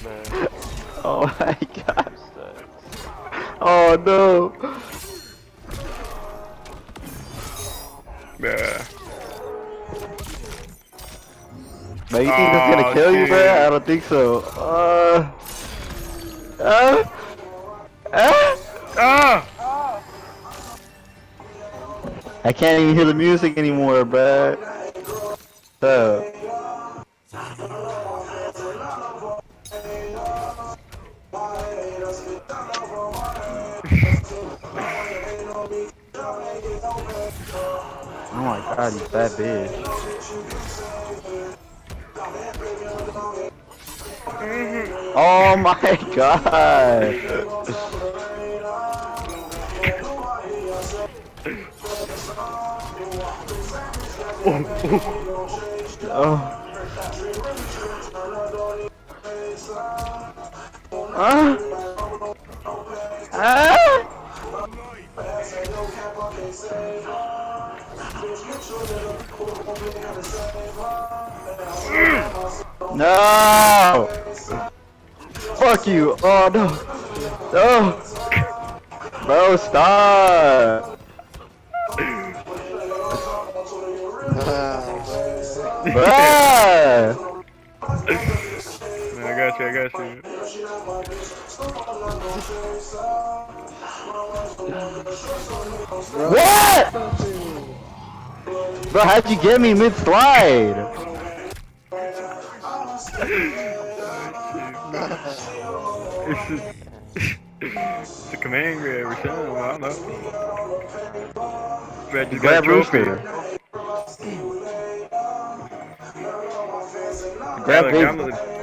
Man. Oh my gosh. Oh no. Yeah. Man, you think that's gonna kill you, bro? I don't think so. Uh, Ah! I can't even hear the music anymore, bro. So. Oh my god, he's that bitch. Oh my god. Oh. No! Fuck you! Oh no! No! Bro, stop! Bruh! Man, I got you, I got you. What? Bro, how'd you get me mid-slide? It's a command grab or something, I don't know. Man, just got a Grab trophy. Rooster. Yeah, Grab like, Big. download